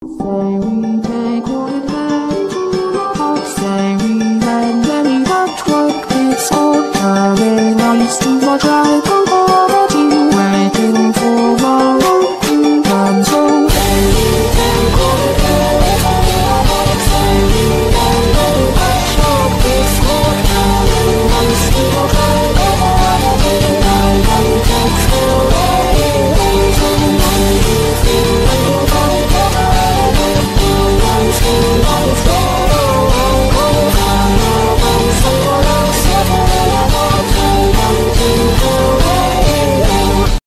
Say we take one hand to the heart. Say we and any that work. It's all coming nice to watch.